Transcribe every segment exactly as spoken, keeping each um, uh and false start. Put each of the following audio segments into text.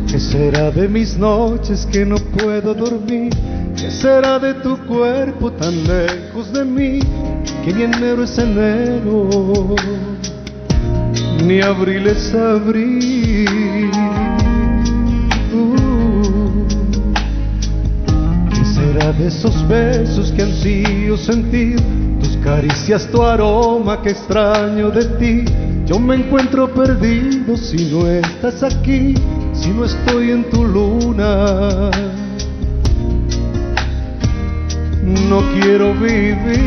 ¿Qué será de mis noches que no puedo dormir? ¿Qué será de tu cuerpo tan lejos de mí? Que ni enero es enero, ni abril es abril. Uh, ¿Qué será de esos besos que ansío sentir? Tus caricias, tu aroma que extraño de ti. Yo me encuentro perdido si no estás aquí, si no estoy en tu luna. No quiero vivir.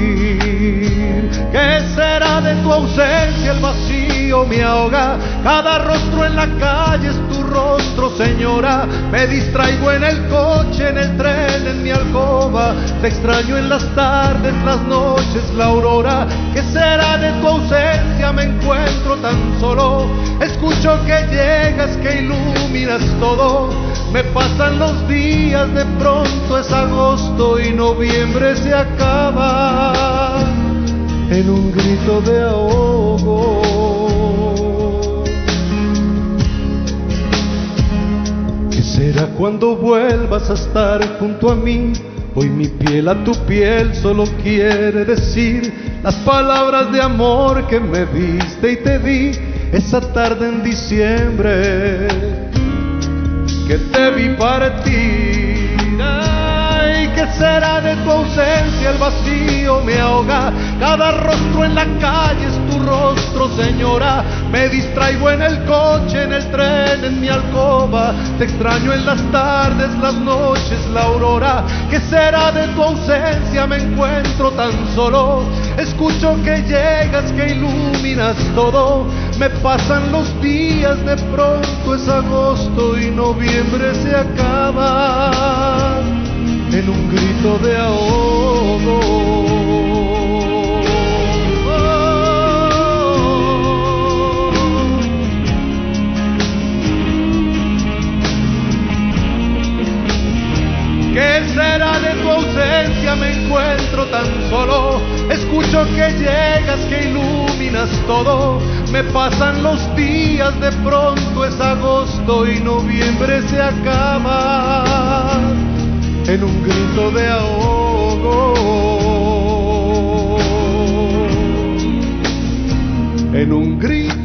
¿Qué será de tu ausencia? El vacío me ahoga. Cada rostro en la calle es tu rostro, señora. Me distraigo en el coche, en el tren, en mi alcoba. Te extraño en las tardes, las noches, la aurora. ¿Qué será de tu ausencia? Me encuentro tan solo. Escucho que llegas, que iluminas todo. Me pasan los días, de pronto es agosto y noviembre se acaba en un grito de ahogo. ¿Qué será cuando vuelvas a estar junto a mí? Hoy mi piel a tu piel solo quiere decir las palabras de amor que me diste y te di esa tarde en diciembre que te vi partir. Ay, ¿qué será de tu ausencia? El vacío me ahoga. Cada rostro en la calle es tu rostro, señora. Me distraigo en el coche, en el tren, en mi alcoba. Te extraño en las tardes, las noches, la aurora. ¿Qué será de tu ausencia? Me encuentro tan solo. Escucho que llegas, que iluminas todo. Me pasan los días, de pronto es agosto y noviembre se acaba en un grito de ahogo. ¿Qué será de tu ausencia? Me encuentro tan solo. Escucho que llegas, que iluminas todo. Me pasan los días, de pronto es agosto y noviembre se acaba en un grito de ahogo, en un grito